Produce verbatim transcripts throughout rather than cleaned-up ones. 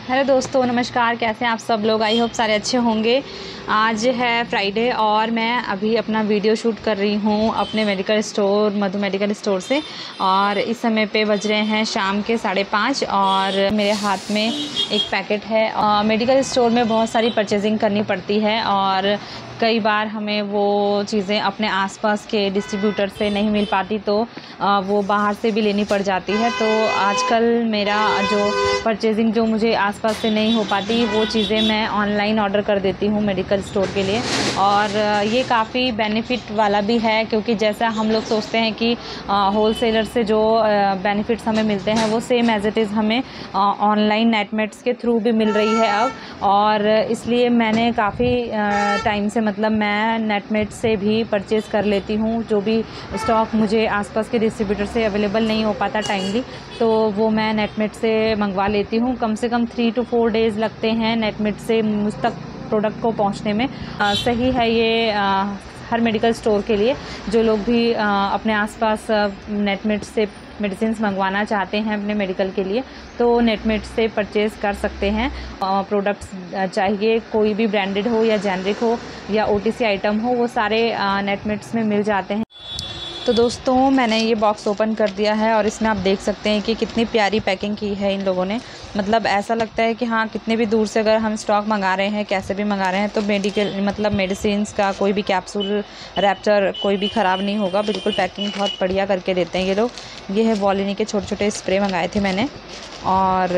Hello दोस्तों, नमस्कार। कैसे हैं आप सब लोग? आई होप सारे अच्छे होंगे। आज है फ्राइडे और मैं अभी अपना वीडियो शूट कर रही हूँ अपने medical store Madhu medical store से। और इस समय पे बज रहे हैं शाम के साढ़े पाँच और मेरे हाथ में एक पैकेट है। और मेडिकल स्टोर में बहुत सारी परचेजिंग करनी पड़ती है और कई बार हमें वो चीज़ें अपने आसपास के डिस्ट्रीब्यूटर से नहीं मिल पाती, तो वो बाहर से भी लेनी पड़ जाती है। तो आजकल मेरा जो परचेजिंग जो मुझे आसपास से नहीं हो पाती, वो चीज़ें मैं ऑनलाइन ऑर्डर कर देती हूँ मेडिकल स्टोर के लिए। और ये काफ़ी बेनिफिट वाला भी है, क्योंकि जैसा हम लोग सोचते हैं कि होल सेलर से जो बेनिफिट्स हमें मिलते हैं वो सेम एज इट इज़ हमें ऑनलाइन नेटमेट्स के थ्रू भी मिल रही है अब। और इसलिए मैंने काफ़ी टाइम से मतलब मैं नेटमेट से भी परचेज़ कर लेती हूँ। जो भी स्टॉक मुझे आसपास के डिस्ट्रीब्यूटर से अवेलेबल नहीं हो पाता टाइमली, तो वो मैं नेटमेट से मंगवा लेती हूँ। कम से कम थ्री टू फोर डेज़ लगते हैं नेटमेट से मुझ तक प्रोडक्ट को पहुँचने में। आ, सही है ये आ, हर मेडिकल स्टोर के लिए। जो लोग भी आ, अपने आसपास नेटमेट से मेडिसिन मंगवाना चाहते हैं अपने मेडिकल के लिए, तो नेटमेट से परचेज़ कर सकते हैं। प्रोडक्ट्स चाहिए कोई भी ब्रांडेड हो या जेनरिक हो या ओटीसी आइटम हो, वो सारे नेटमेट्स में मिल जाते हैं। तो दोस्तों, मैंने ये बॉक्स ओपन कर दिया है और इसमें आप देख सकते हैं कि कितनी प्यारी पैकिंग की है इन लोगों ने। मतलब ऐसा लगता है कि हाँ, कितने भी दूर से अगर हम स्टॉक मंगा रहे हैं, कैसे भी मंगा रहे हैं, तो मेडिकल मतलब मेडिसिन्स का कोई भी कैप्सूल रैप्चर कोई भी ख़राब नहीं होगा। बिल्कुल पैकिंग बहुत बढ़िया करके देते हैं ये लोग। ये है वॉलिनी के छोटे छोटे स्प्रे मंगाए थे मैंने, और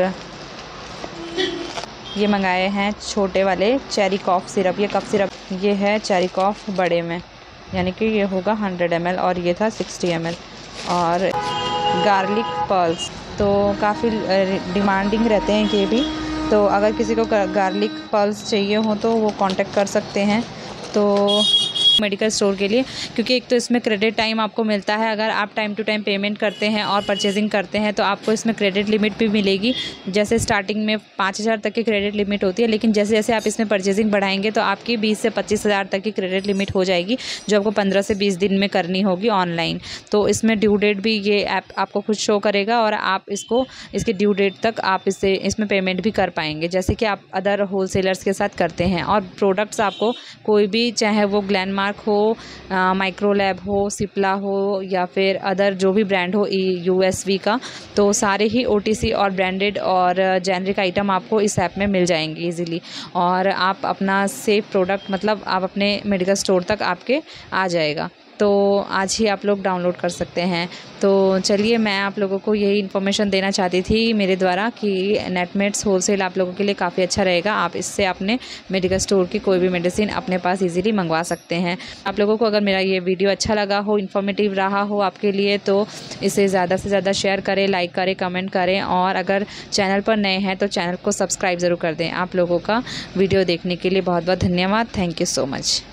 ये मंगाए हैं छोटे वाले चेरी कॉफ सिरप। ये कफ सिरप ये है चेरी कॉफ बड़े में, यानी कि ये होगा हंड्रेड एम एल और ये था सिक्सटी एम एल। और गार्लिक पर्ल्स तो काफ़ी डिमांडिंग रहते हैं ये भी, तो अगर किसी को गार्लिक पर्ल्स चाहिए हो तो वो कांटेक्ट कर सकते हैं तो मेडिकल स्टोर के लिए। क्योंकि एक तो इसमें क्रेडिट टाइम आपको मिलता है, अगर आप टाइम टू टाइम पेमेंट करते हैं और परचेजिंग करते हैं तो आपको इसमें क्रेडिट लिमिट भी मिलेगी। जैसे स्टार्टिंग में पाँच हज़ार तक की क्रेडिट लिमिट होती है, लेकिन जैसे जैसे आप इसमें परचेजिंग बढ़ाएंगे तो आपकी बीस से पच्चीस हज़ार तक की क्रेडिट लिमिट हो जाएगी, जो आपको पंद्रह से बीस दिन में करनी होगी ऑनलाइन। तो इसमें ड्यू डेट भी ये ऐप आपको खुद शो करेगा और आप इसको इसके ड्यू डेट तक आप इसे इसमें पेमेंट भी कर पाएंगे, जैसे कि आप अदर होल सेलर्स के साथ करते हैं। और प्रोडक्ट्स आपको कोई भी, चाहे वो ग्लैनमार्क हो, माइक्रोलैब हो, सिप्ला हो या फिर अदर जो भी ब्रांड हो यूएसवी का, तो सारे ही ओटीसी और ब्रांडेड और जेनरिक आइटम आपको इस ऐप में मिल जाएंगे इजीली। और आप अपना सेफ प्रोडक्ट मतलब आप अपने मेडिकल स्टोर तक आपके आ जाएगा। तो आज ही आप लोग डाउनलोड कर सकते हैं। तो चलिए, मैं आप लोगों को यही इन्फॉर्मेशन देना चाहती थी मेरे द्वारा कि नेटमेट्स होलसेल आप लोगों के लिए काफ़ी अच्छा रहेगा। आप इससे अपने मेडिकल स्टोर की कोई भी मेडिसिन अपने पास इजीली मंगवा सकते हैं। आप लोगों को अगर मेरा ये वीडियो अच्छा लगा हो, इन्फॉर्मेटिव रहा हो आपके लिए, तो इसे ज़्यादा से ज़्यादा शेयर करें, लाइक करें, कमेंट करें। और अगर चैनल पर नए हैं तो चैनल को सब्सक्राइब ज़रूर कर दें। आप लोगों का वीडियो देखने के लिए बहुत बहुत धन्यवाद। Thank you so much.